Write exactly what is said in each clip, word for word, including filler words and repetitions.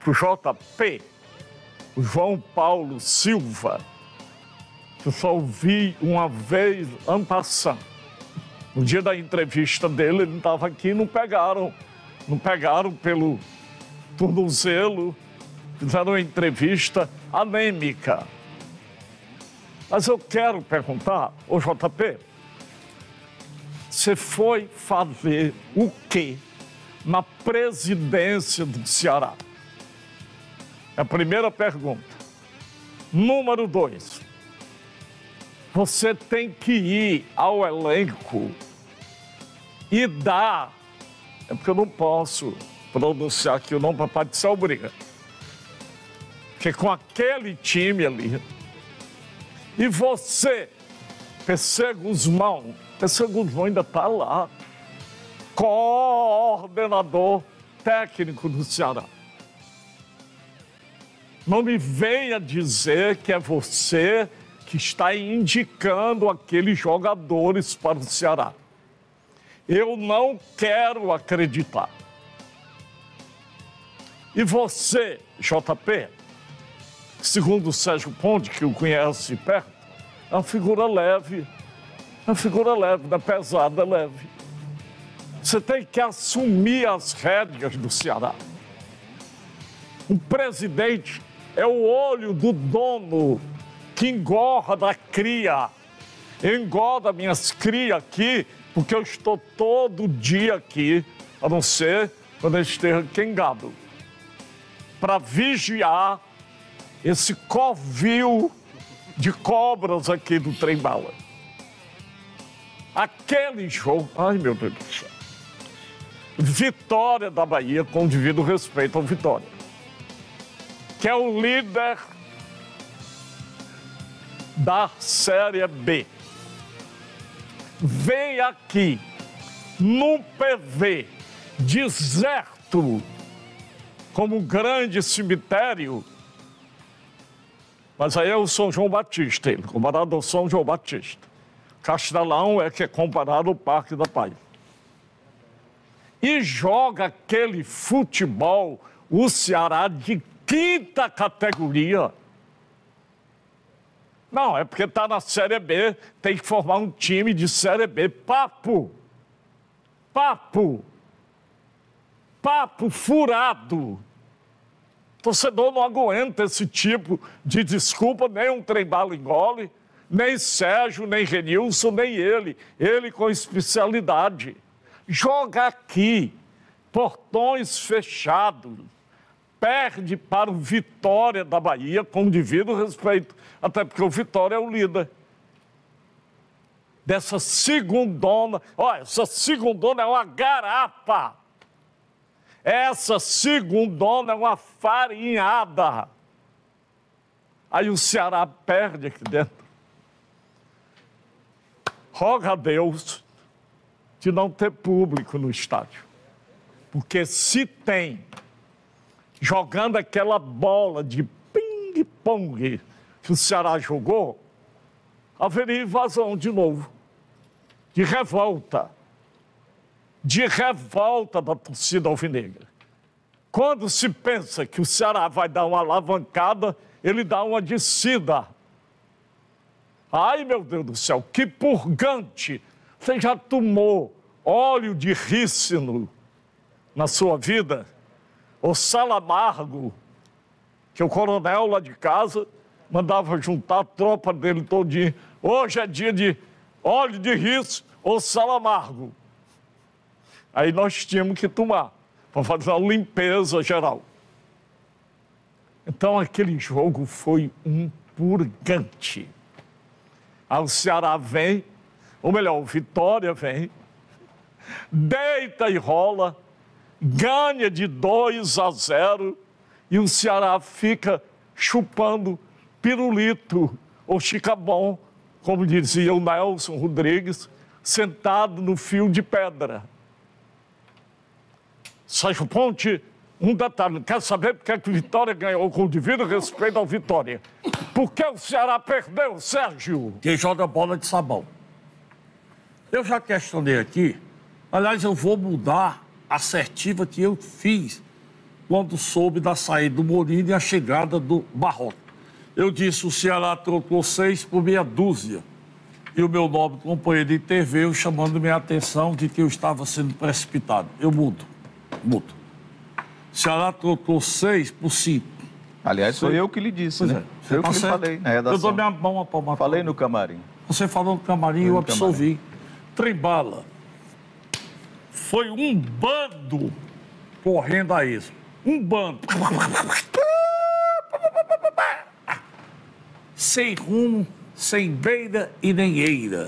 o J P, o João Paulo Silva, que eu só ouvi uma vez ano passado. No dia da entrevista dele, ele não estava aqui, não pegaram, não pegaram pelo tornozelo, fizeram uma entrevista anêmica. Mas eu quero perguntar, ô J P, você foi fazer o quê na presidência do Ceará? É a primeira pergunta. Número dois, você tem que ir ao elenco e dar, é porque eu não posso pronunciar aqui o nome para Paty obriga, porque com aquele time ali, e você, P C Guzmão, P C Guzmão ainda está lá, coordenador técnico do Ceará. Não me venha dizer que é você que está indicando aqueles jogadores para o Ceará. Eu não quero acreditar. E você, J P, segundo o Sérgio Ponte, que o conhece perto, é uma figura leve, é uma figura leve, não é pesada, é leve. Você tem que assumir as rédeas do Ceará. O presidente é o olho do dono que engorda a cria. Engorda minhas crias aqui, porque eu estou todo dia aqui, a não ser quando eu esteja quengado, para vigiar esse covil de cobras aqui do trem-bala. Aquele jogo, ai meu Deus do céu, Vitória da Bahia, com devido respeito ao Vitória, que é o líder da Série B, vem aqui num P V deserto, como um grande cemitério, mas aí é o São João Batista, ele, comparado ao São João Batista. Castelão é que é comparado ao Parque da Paz. E joga aquele futebol, o Ceará, de quinta categoria. Não, é porque está na Série B, tem que formar um time de Série B. Papo! Papo! Papo furado! Torcedor não aguenta esse tipo de desculpa, nem um trem-bala engole, nem Sérgio, nem Renilson, nem ele. Ele com especialidade. Joga aqui, portões fechados, perde para o Vitória da Bahia, com devido respeito, até porque o Vitória é o líder dessa segundona. Olha, essa segundona é uma garapa. Essa segundona é uma farinhada. Aí o Ceará perde aqui dentro. Roga a Deus de não ter público no estádio. Porque se tem, jogando aquela bola de ping-pong que o Ceará jogou, haveria invasão de novo, de revolta, de revolta da torcida alvinegra. Quando se pensa que o Ceará vai dar uma alavancada, ele dá uma descida. Ai, meu Deus do céu, que purgante! Você já tomou óleo de rícino na sua vida? Ou sal amargo, que o coronel lá de casa mandava juntar a tropa dele todinho. Hoje é dia de óleo de rícino ou sal amargo. Aí nós tínhamos que tomar, para fazer uma limpeza geral. Então aquele jogo foi um purgante. Aí o Ceará vem, ou melhor, o Vitória vem, deita e rola, ganha de dois a zero e o Ceará fica chupando pirulito ou chicabom, como dizia o Nelson Rodrigues, sentado no fio de pedra. Sérgio Ponte, um detalhe, quer saber por que o Vitória ganhou, com o devido respeito ao Vitória? Por que o Ceará perdeu, Sérgio? Quem joga bola de sabão. Eu já questionei aqui, aliás, eu vou mudar a assertiva que eu fiz quando soube da saída do Mourinho e a chegada do Barroca. Eu disse, o Ceará trocou seis por meia dúzia. E o meu nobre companheiro interveio chamando minha atenção de que eu estava sendo precipitado. Eu mudo, mudo. O Ceará trocou seis por cinco. Aliás, foi eu que lhe disse, Pois né? é. Foi eu Tá que lhe certo. falei na Eu dou redação. minha mão a palma. Falei no camarim. Você falou no camarim e eu no absolvi. Trembala. Foi um bando correndo a isso. Um bando. Sem rumo, sem beira e nem eira.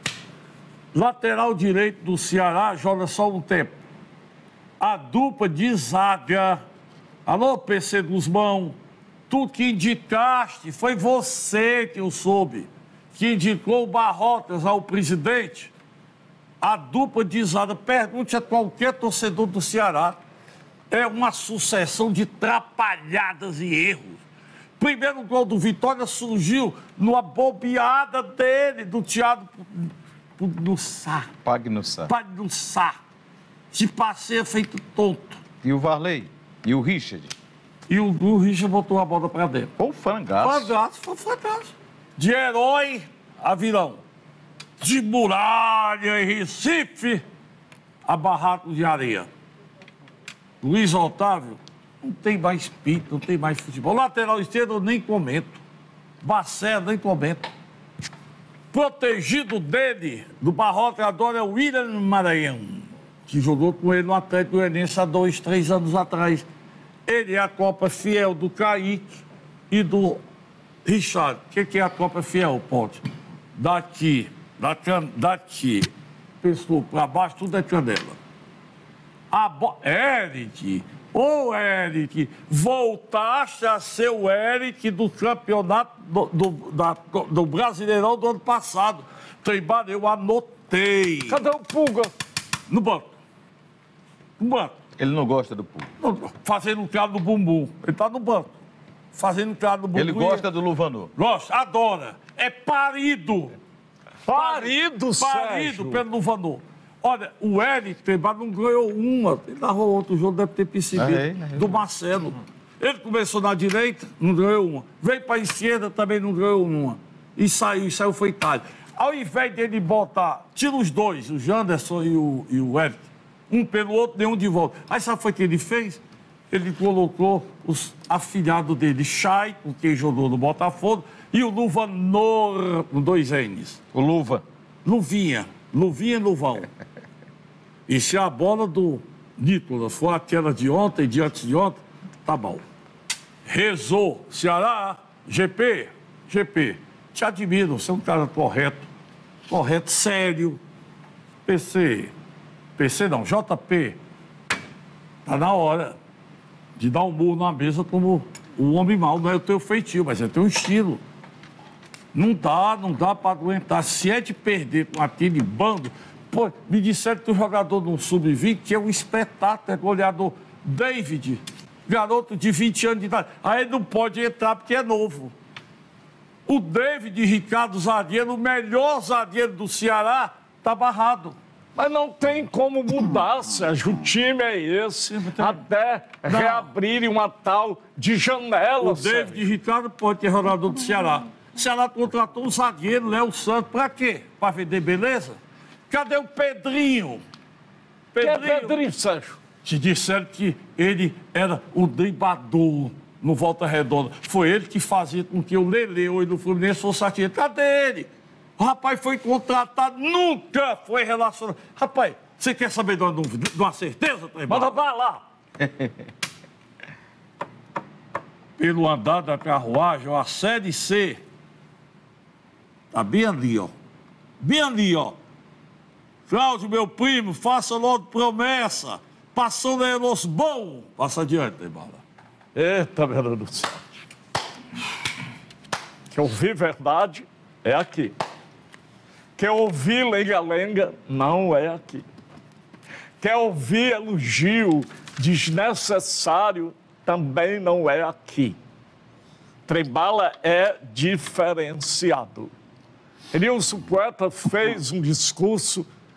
Lateral direito do Ceará joga só um tempo. A dupla de zaga. Alô, P C Guzmão. Tu que indicaste, foi você que eu soube, que indicou o Barrotas ao presidente. A dupla de zaga, pergunte a qualquer torcedor do Ceará, é uma sucessão de trapalhadas e erros. Primeiro gol do Vitória surgiu numa bobeada dele, do Thiago Nussá. Pagnussá. Pagnussá. Se passeia feito tonto. E o Varley? E o Richard? E o, o Richard botou a bola pra dentro. Foi um frangaço. Frangaço, foi frangaço. De herói a vilão. De muralha em Recife a barraco de areia. Luiz Otávio não tem mais pinto, não tem mais futebol. Lateral esquerdo eu nem comento. Barcelo nem comento. Protegido dele, do Barroca agora é o William Maranhão, que jogou com ele no Atlético Goianiense há dois, três anos atrás. Ele é a Copa Fiel do Kaique e do Richard. O que, que é a Copa Fiel, Ponte? Daqui, da can... daqui, pessoa para baixo, tudo é canela. A bo... Eric, ô Eric, voltaste a ser o Eric do campeonato do, do, da, do Brasileirão do ano passado. Trembado, eu anotei. Cadê o Pulga? No banco. No banco. Ele não gosta do público. Fazendo um cara no bumbum. Ele tá no banco. Fazendo um cara no bumbum. Ele gosta do Luvanor. Gosta, adora. É parido. Parido, Parido Sérgio. pelo Luvanor. Olha, o Eric Trembado não ganhou uma. Ele narrou outro jogo, deve ter percebido. Narrei, narrei. Do Marcelo. Ele começou na direita, não ganhou uma. Veio para a esquerda, também não ganhou uma. E saiu, e saiu foi Itália. Ao invés dele botar, tira os dois, o Janderson e o, e o Eric, um pelo outro, nenhum de volta. Aí sabe o que ele fez? Ele colocou os afilhados dele, Chay, com quem jogou no Botafogo, e o Luvanor, com dois N's. O Luva. Luvinha, Luvinha e Luvão. E se a bola do Nicolas for aquela de ontem, de antes de ontem, tá bom. Rezou, Ceará, G P, G P, te admiro, você é um cara correto, correto, sério. P C, P C não, J P, tá na hora de dar um murro na mesa como o homem mau. Não é o teu feitio, mas é o teu estilo. Não dá, não dá para aguentar. Se é de perder com aquele bando... Pô, me disseram que o jogador do sub vinte que é um espetáculo, é goleador David, garoto de vinte anos de idade. Aí ele não pode entrar porque é novo. O David Ricardo zagueiro, o melhor zagueiro do Ceará, tá barrado. Mas não tem como mudar, Sérgio. O time é esse. Até Não. reabrirem uma tal de janela, O Sérgio. David Ricardo pode ter jogador do Ceará. O Ceará contratou um zagueiro, Léo Santos, pra quê? Pra vender beleza? Cadê o Pedrinho? Quem é Pedrinho, Sérgio? Te disseram que ele era o drimbador no Volta Redonda. Foi ele que fazia com que o Lele hoje no Fluminense fosse aqui. Cadê ele? O rapaz foi contratado, nunca foi relacionado. Rapaz, você quer saber de uma, de uma certeza, Manda pra lá. Pelo andar da carruagem, ó, a Série C. Tá bem ali, ó. Bem ali, ó. Cláudio, meu primo, faça logo promessa. Passando aí los bons. Passa adiante, Trembala. Eita, meu Deus do céu. Quer ouvir verdade? É aqui. Quer ouvir lenga-lenga? Não é aqui. Quer ouvir elogio desnecessário? Também não é aqui. Trembala é diferenciado. Nilson Poeta fez um discurso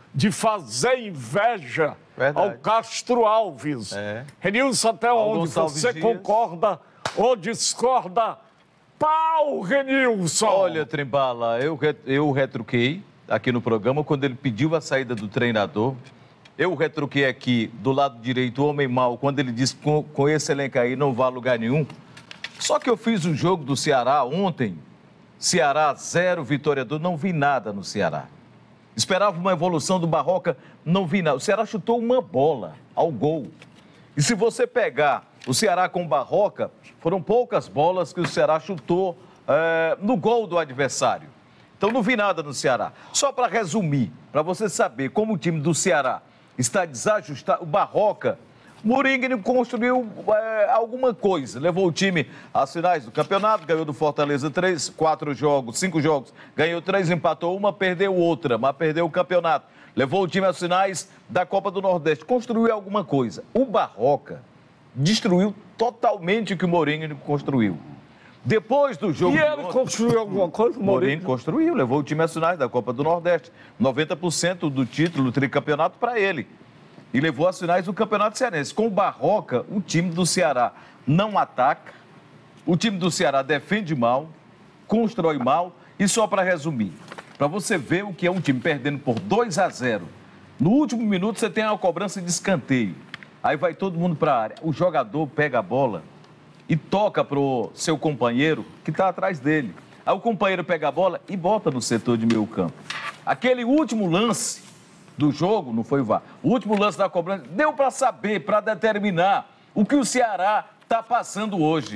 de fazer inveja Verdade. ao Castro Alves. É. Renilson, até Ao onde Gonçalves você Dias. concorda ou discorda? Pau, Renilson! Olha, Trembala, eu, re- eu retruquei aqui no programa quando ele pediu a saída do treinador. Eu retruquei aqui do lado direito, o homem mau, quando ele disse com, com esse elenco aí não vai a lugar nenhum. Só que eu fiz o jogo do Ceará ontem. Ceará zero, Vitória dois, não vi nada no Ceará. Esperava uma evolução do Barroca, não vi nada. O Ceará chutou uma bola ao gol. E se você pegar o Ceará com o Barroca, foram poucas bolas que o Ceará chutou é, no gol do adversário. Então não vi nada no Ceará. Só para resumir, para você saber como o time do Ceará está desajustado, o Barroca, Mourinho construiu é, alguma coisa, levou o time às finais do campeonato, ganhou do Fortaleza três, quatro jogos, cinco jogos, ganhou três, empatou uma, perdeu outra, mas perdeu o campeonato. Levou o time às finais da Copa do Nordeste, construiu alguma coisa. O Barroca destruiu totalmente o que o Mourinho construiu. Depois do jogo... E ele construiu alguma coisa, O Mourinho? Mourinho construiu, levou o time às finais da Copa do Nordeste. noventa por cento do título do tricampeonato para ele. E levou às finais do Campeonato Cearense. Com o Barroca, o time do Ceará não ataca, o time do Ceará defende mal, constrói mal. E só para resumir, para você ver o que é um time perdendo por dois a zero. No último minuto você tem uma cobrança de escanteio. Aí vai todo mundo para a área. O jogador pega a bola e toca para o seu companheiro que está atrás dele. Aí o companheiro pega a bola e bota no setor de meio campo. Aquele último lance do jogo, não foi o V A R, o último lance da cobrança, deu para saber, para determinar o que o Ceará está passando hoje.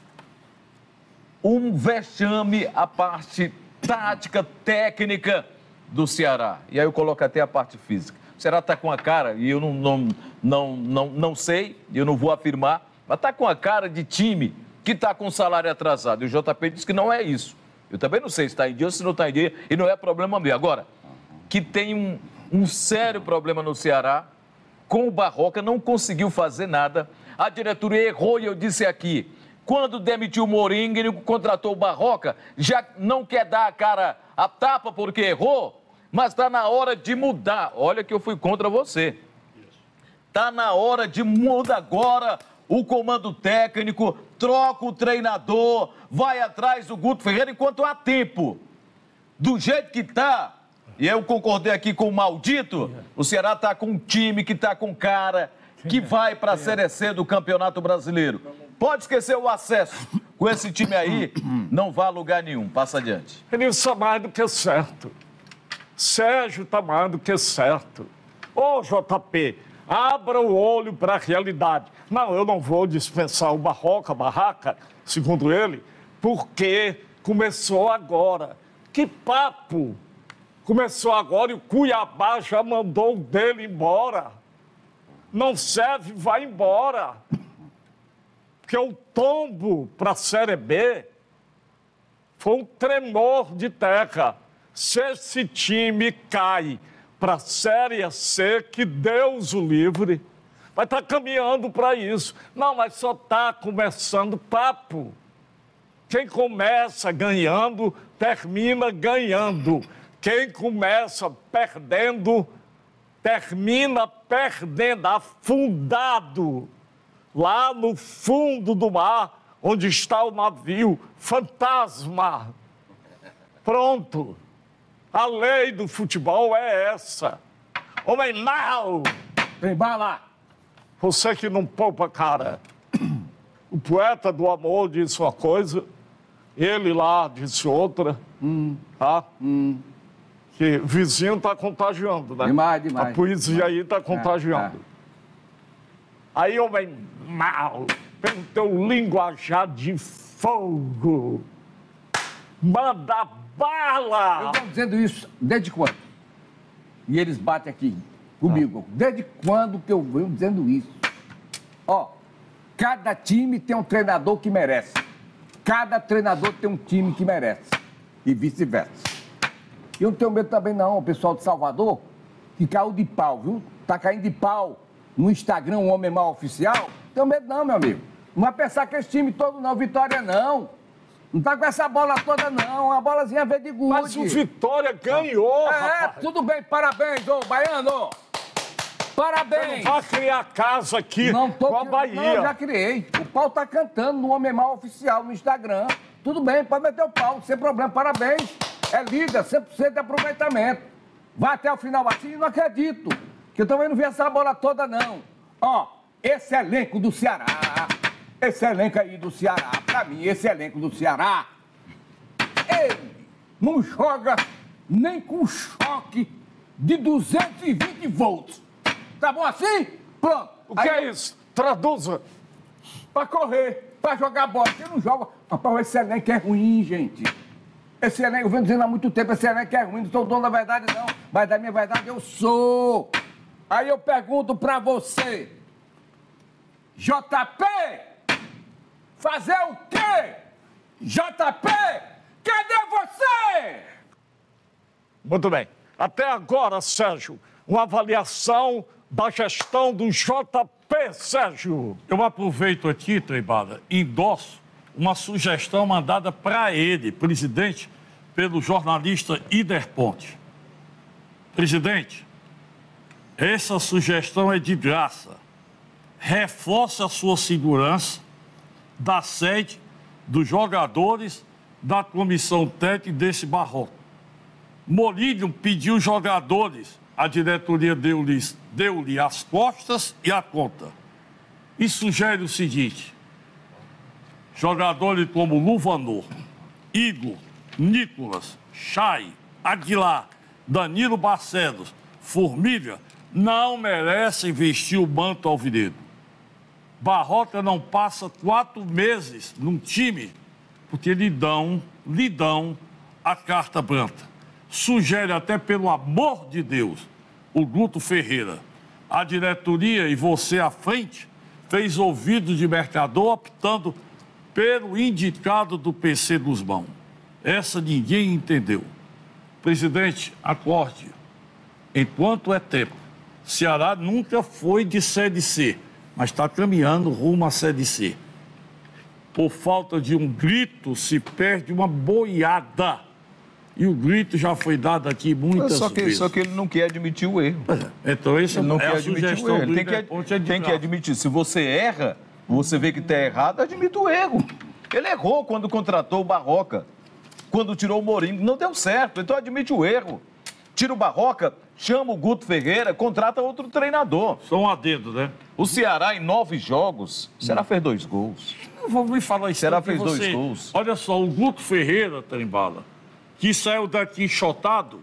Um vexame à parte tática, técnica do Ceará. E aí eu coloco até a parte física. O Ceará está com a cara, e eu não, não, não, não, não sei, eu não vou afirmar, mas está com a cara de time que está com salário atrasado. E o J P disse que não é isso. Eu também não sei se está em dia ou se não está em dia, e não é problema meu. Agora, que tem um, um sério problema no Ceará, com o Barroca, não conseguiu fazer nada. A diretoria errou, e eu disse aqui, quando demitiu o Mourinho e contratou o Barroca, já não quer dar a cara a tapa porque errou, mas está na hora de mudar. Olha que eu fui contra você. Está na hora de mudar agora o comando técnico, troca o treinador, vai atrás do Guto Ferreira enquanto há tempo. Do jeito que está, e eu concordei aqui com o Maldito, o Ceará está com um time que está com cara, que vai para a Série C do Campeonato Brasileiro. Pode esquecer o acesso. Com esse time aí, não vai a lugar nenhum. Passa adiante. Ele está mais do que certo. Sérgio está mais do que certo. Ô, J P, abra o olho para a realidade. Não, eu não vou dispensar o Barroca, Barraca, segundo ele, porque começou agora. Que papo! Começou agora e o Cuiabá já mandou o dele embora. Não serve, vai embora. Porque o tombo para a Série B foi um tremor de terra. Se esse time cai para a Série C, que Deus o livre, vai estar caminhando para isso. Não, mas só está começando papo. Quem começa ganhando, termina ganhando. Quem começa perdendo, termina perdendo, afundado. Lá no fundo do mar, onde está o navio fantasma. Pronto. A lei do futebol é essa. Homem mau! Trembala! Você que não poupa, cara. O poeta do amor disse uma coisa, ele lá disse outra. Hum. Tá? Hum. Que vizinho está contagiando, né? Demais, demais. A poesia demais. Aí está contagiando. É, é. Aí, homem mau, pelo teu linguajar de fogo, manda bala! Eu estou dizendo isso desde quando? E eles batem aqui comigo. Ah. Desde quando que eu venho dizendo isso? Ó, cada time tem um treinador que merece. Cada treinador tem um time que merece. E vice-versa. E eu não tenho medo também não, o pessoal de Salvador, que caiu de pau, viu? Tá caindo de pau no Instagram, um homem mau oficial. Não tenho medo não, meu amigo. Não vai pensar que esse time todo não, Vitória não. Não tá com essa bola toda, não. A bolazinha verde de gude. Mas o Vitória ganhou, É, rapaz. tudo bem, parabéns, ô Baiano. Parabéns. Vai criar casa aqui Não tô com a cri- Bahia. Não, eu já criei. O pau tá cantando no Homem Mal Oficial, no Instagram. Tudo bem, pode meter o pau, sem problema, parabéns. É líder, cem por cento de aproveitamento. Vai até o final assim, não acredito. Que eu também não vi essa bola toda, não. Ó, esse elenco do Ceará, esse elenco aí do Ceará, pra mim, esse elenco do Ceará, ele não joga nem com choque de duzentos e vinte volts. Tá bom assim? Pronto. O que é isso? Traduza. Pra correr, pra jogar bola. Você não joga. Rapaz, esse elenco é ruim, gente. Esse elenco, eu venho dizendo há muito tempo, esse elenco é ruim. Não sou dono da verdade, não. Mas da minha verdade eu sou. Aí eu pergunto pra você. J P, fazer o quê? J P, cadê você? Muito bem. Até agora, Sérgio, uma avaliação da gestão do J P, Sérgio. Eu aproveito aqui, Trembala, endosso uma sugestão mandada para ele, presidente, pelo jornalista Ider Ponte. Presidente, essa sugestão é de graça. Reforce a sua segurança da sede dos jogadores da comissão técnica desse barroco. Morílio pediu jogadores, a diretoria deu-lhe deu-lhe as costas e a conta. E sugere o seguinte: jogadores como Luvanor, Igor, Nicolas, Chay, Aguilar, Danilo Barcelos, Formiga, não merecem vestir o manto alvinegro. Barroca não passa quatro meses num time porque lhe dão, lhe dão a carta branca. Sugere até, pelo amor de Deus, o Guto Ferreira. A diretoria e você à frente fez ouvido de mercador optando pelo indicado do P C dos Mãos. Essa ninguém entendeu. Presidente, acorde. Enquanto é tempo, Ceará nunca foi de Série C, mas está caminhando rumo à Série C. Por falta de um grito, se perde uma boiada. E o grito já foi dado aqui muitas só que, vezes. Só que ele não quer admitir o erro. Então, esse Ele não é quer a admitir o sugestão erro. Ele do tem que, Ider Ponte, é de tem que graça. admitir. Se você erra, você vê que está errado, admita o erro. Ele errou quando contratou o Barroca. Quando tirou o Mourinho, não deu certo. Então admite o erro. Tira o Barroca, chama o Guto Ferreira, contrata outro treinador. Só um adendo, né? O Ceará, em nove jogos, o Ceará fez dois gols. Não vou me falar isso. Ceará porque fez dois você- gols. Olha só, o Guto Ferreira, Trembala, que saiu daqui enxotado,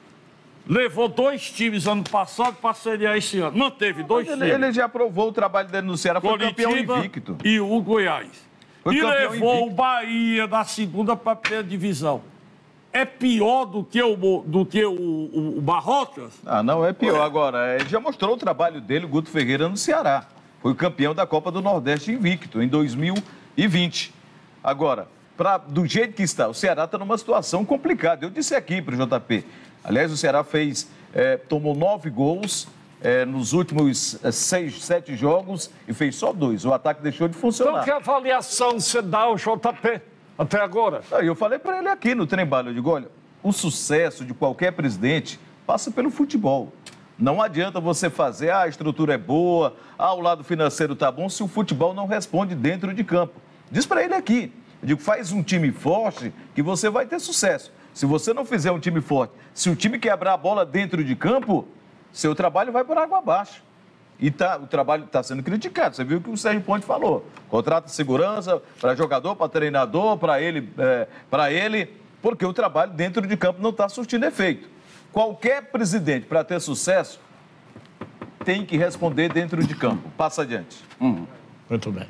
levou dois times ano passado para a Série A esse ano. Manteve dois Ele, times. ele já aprovou o trabalho dele no Ceará, foi campeão Curitiba invicto. e o Goiás. Foi e campeão levou invicto. o Bahia da segunda para a primeira divisão. É pior do que o, Mo- do que o, o, o Barrocas? Ah, não, é pior. Agora, ele já mostrou o trabalho dele, o Guto Ferreira, no Ceará. Foi o campeão da Copa do Nordeste invicto, em dois mil e vinte. Agora, pra, do jeito que está, o Ceará está numa situação complicada. Eu disse aqui para o J P. Aliás, o Ceará fez, eh, tomou nove gols eh, nos últimos eh, seis, sete jogos e fez só dois. O ataque deixou de Então, funcionar. que avaliação você dá ao J P até agora? Aí eu falei para ele aqui no Trembala, eu digo, olha, o sucesso de qualquer presidente passa pelo futebol. Não adianta você fazer, ah, a estrutura é boa, ah, o lado financeiro tá bom, se o futebol não responde dentro de campo. Diz para ele aqui, eu digo, faz um time forte que você vai ter sucesso. Se você não fizer um time forte, se o time quebrar a bola dentro de campo, seu trabalho vai por água abaixo. E tá, o trabalho está sendo criticado. Você viu o que o Sérgio Ponte falou. Contrata segurança para jogador, para treinador, para ele, é, para ele, porque o trabalho dentro de campo não está surtindo efeito. Qualquer presidente, para ter sucesso, tem que responder dentro de campo. Passa adiante. Muito bem.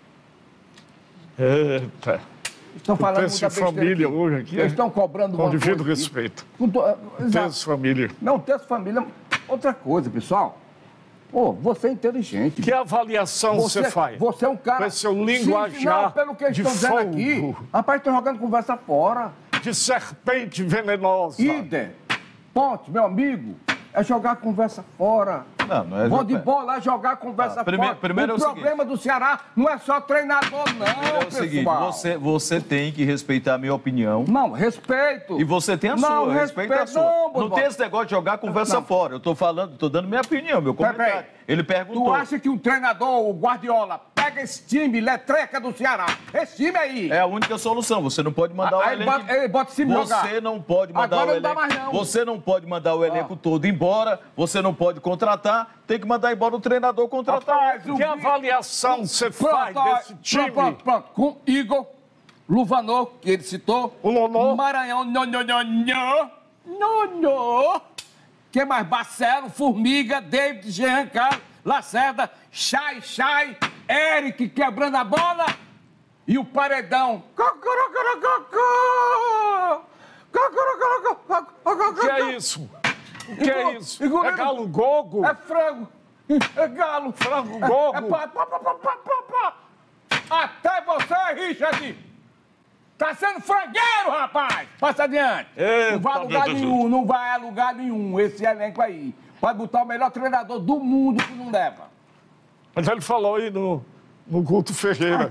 Eita. Estão falando Tem esse muita besteira família aqui. hoje aqui, Eles é? estão cobrando Com uma devido coisa aqui. respeito. Com to- Tem Exato. essa família. Não, texto família. Outra coisa, pessoal. Pô, você é inteligente. Que avaliação você, faz? Você é um cara. Com esse seu Sim, linguajar não, pelo que eles de estão dizendo fogo. aqui. Rapaz, estão jogando conversa fora. De serpente venenosa. Ider, Ponte, meu amigo, é jogar conversa fora. Não, não é Vão jogar. de bola jogar, conversa Ah, primeiro- fora. primeiro o é o problema do Ceará não é só treinador, não, É o pessoal. seguinte, você, você tem que respeitar a minha opinião. Não, respeito. E você tem a Não, sua, respeita a respeito, sua. não, Não, Bosbola. tem esse negócio de jogar conversa Não. fora. Eu tô falando, tô dando minha opinião, meu Peraí, comentário. peraí. Ele perguntou. Tu acha que o treinador, o Guardiola, pega esse time letreca do Ceará, esse time aí... É a única solução. Você não pode mandar o Aí elenco. bota- ele bota esse time Você jogar. não pode mandar Agora o não dá elenco. mais, não. Você não pode mandar o elenco Ah. todo embora. Você não pode contratar. Tem que mandar embora o treinador contratar. Rapaz, o Que avaliação você Pronto, faz ó, desse time? Pronto, pronto, pronto. Com Igor, Luvanor, que ele citou. O Nonô. Maranhão, não, não, não, não. Não, não. Quem mais? Barcelo, Formiga, David, Jean Carlos, Lacerda, Chay, Chay, Eric quebrando a bola e o Paredão. O que é isso? O que é isso? Igor- É galo gogo? É frango. É galo. Frango É- gogo? É, pá, pá, pá, pá, pá, pá, pá. Até você, Richard. Tá sendo frangueiro, rapaz. Passa adiante. Eita, não vai a lugar meu nenhum, não vai a lugar nenhum esse elenco aí. Pode botar o melhor treinador do mundo que não leva. Mas ele falou aí no, no Guto Ferreira.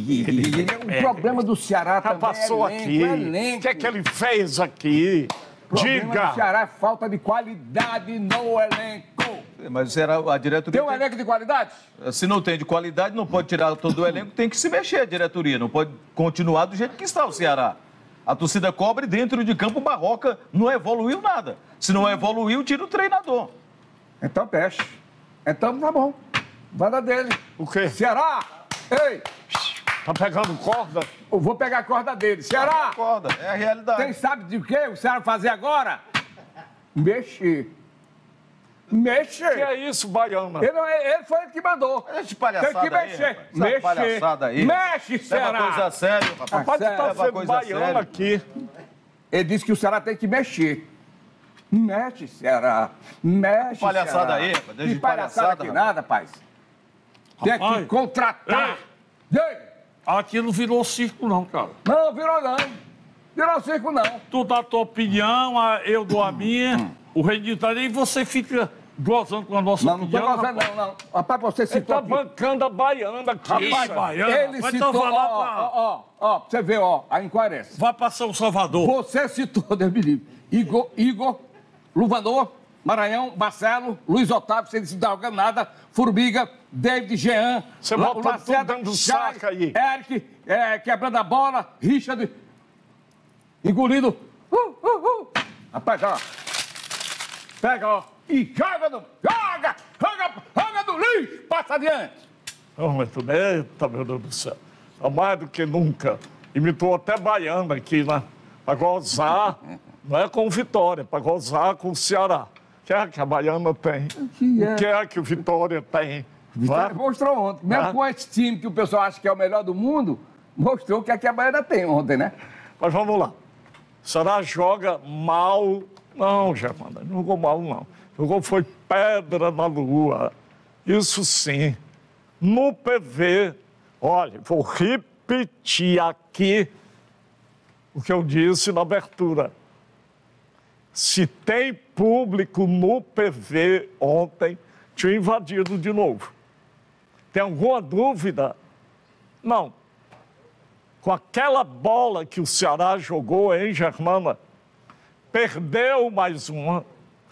O problema do Ceará Já também passou é elenco, aqui. é O elenco. que é que ele fez aqui? O problema do Diga. Ceará é falta de qualidade no elenco. Mas será a diretoria. Tem um elenco de qualidade? Se não tem de qualidade, não pode tirar todo o elenco, tem que se mexer a diretoria. Não pode continuar do jeito que está o Ceará. A torcida cobre dentro de campo, Barroca não evoluiu nada. Se não evoluiu, tira o treinador. Então peixe. Então tá bom. Manda dele. O quê? Ceará! Ei! Tá pegando corda? Eu vou pegar a corda dele. Ceará! Acorda, é a realidade. Quem sabe de quê o Ceará fazer agora? Mexer. Mexer. Que é isso, Baiana? Ele, não é- ele foi ele que mandou. Essa palhaçada Tem que aí, mexer. rapaz. Essa Mexer. palhaçada aí. Mexe, Leva Ceará. a coisa a sério, rapaz. Rapaz, tu tá Leva a sendo coisa a baiano sério. aqui. Ele disse que o Ceará tem que mexer. Mexe, Ceará. Mexe, Palhaçada Ceará. aí, rapaz. Deixa Que de palhaçada palhaçada, que rapaz. nada, rapaz. Tem que Rapaz. contratar. Ei. Aqui não virou circo, não, cara. Não, virou não. Virou circo não. Tu dá a tua opinião, a- eu dou a minha, o Renito tá ali, e você fica gozando com a nossa Não, não tô opinião. gostando, não, não. Rapaz, você Ele citou tá aqui. bancando a Baiana aqui. Rapaz, Isso. baiano, Ele vai citou, então vai lá ó, pra... ó, ó, ó, pra você ver, ó, a incoerência. Vai pra São Salvador. Você citou, Deus me livre, Igor, Igor, Luvanor, Maranhão, Marcelo, Luiz Otávio, sem citar alguém nada, Formiga, David, Jean, Você La- botou Lacerda, tudo dentro do Chay, saco aí. Eric, é, quebrando a bola, Richard, engolindo. Uh, uh, uh. Rapaz, ó, pega, ó, e joga no, joga, joga, joga no lixo, passa adiante. Oh, mas tu, eita, meu Deus do céu. Tá mais do que nunca. Imitou até Baiana aqui, né? Pra gozar, não é com o Vitória, pra gozar com o Ceará. O que é que a Baiana tem? que é? O que é que o Vitória tem? Vitória Né? mostrou ontem. Mesmo Ah. com esse time que o pessoal acha que é o melhor do mundo, mostrou o que, é que a Baiana tem ontem, né? Mas vamos lá. O Ceará joga mal. Não, Germana, não jogou mal, não. Jogou foi pedra na lua. Isso sim. No P V, olha, vou repetir aqui o que eu disse na abertura. Se tem público no P V ontem, tinha invadido de novo. Tem alguma dúvida? Não. Com aquela bola que o Ceará jogou, hein, Germana? Perdeu mais uma.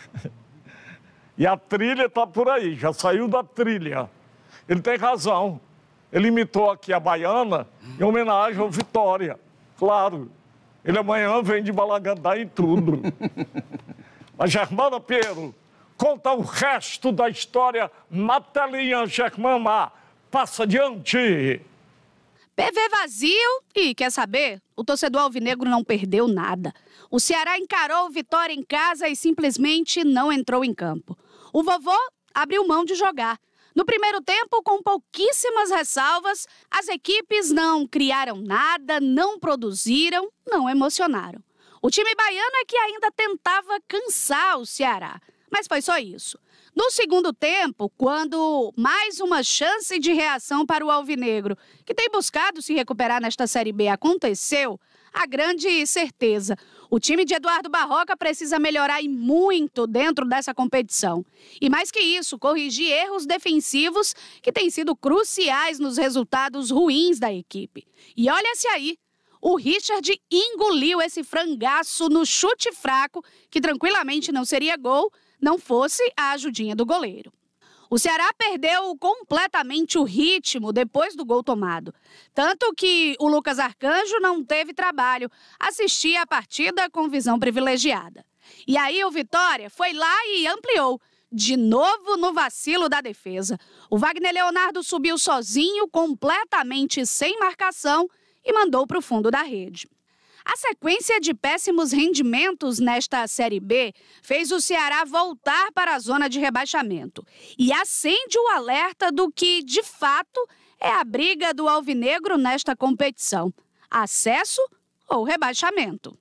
E a trilha está por aí, já saiu da trilha. Ele tem razão. Ele imitou aqui a Baiana em homenagem ao Vitória. Claro. Ele amanhã vem de Balagandá e tudo. Mas, Germana Pinheiro, conta o resto da história na telinha, Germana. Passa adiante. P V vazio e, quer saber? O torcedor alvinegro não perdeu nada. O Ceará encarou o Vitória em casa e simplesmente não entrou em campo. O vovô abriu mão de jogar. No primeiro tempo, com pouquíssimas ressalvas, as equipes não criaram nada, não produziram, não emocionaram. O time baiano é que ainda tentava cansar o Ceará, mas foi só isso. No segundo tempo, quando mais uma chance de reação para o alvinegro, que tem buscado se recuperar nesta Série B, aconteceu, a grande certeza: o time de Eduardo Barroca precisa melhorar e muito dentro dessa competição. E mais que isso, corrigir erros defensivos que têm sido cruciais nos resultados ruins da equipe. E olha-se aí, o Richard engoliu esse frangaço no chute fraco, que tranquilamente não seria gol, não fosse a ajudinha do goleiro. O Ceará perdeu completamente o ritmo depois do gol tomado. Tanto que o Lucas Arcanjo não teve trabalho, assistia a partida com visão privilegiada. E aí o Vitória foi lá e ampliou, de novo no vacilo da defesa. O Wagner Leonardo subiu sozinho, completamente sem marcação, e mandou para o fundo da rede. A sequência de péssimos rendimentos nesta Série B fez o Ceará voltar para a zona de rebaixamento e acende o alerta do que, de fato, é a briga do alvinegro nesta competição: acesso ou rebaixamento.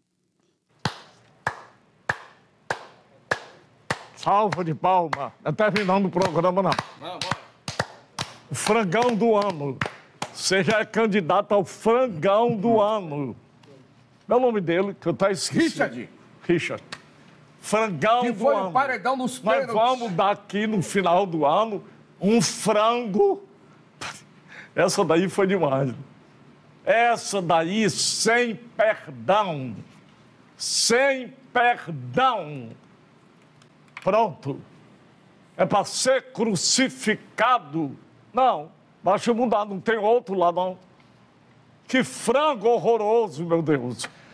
Salva de palma. Não está terminando o programa, não. O frangão do ano. Você já é candidato ao frangão do ano. Qual é o nome dele, que eu estou esquecendo? Richard. Richard. Frangão Que do foi ano. o paredão dos Nós pênaltis. vamos dar aqui no final do ano um frango. Essa daí foi demais. Essa daí sem perdão. Sem perdão. Pronto. É para ser crucificado. Não, baixa mudar, não tem outro lá não. Que frango horroroso, meu Deus.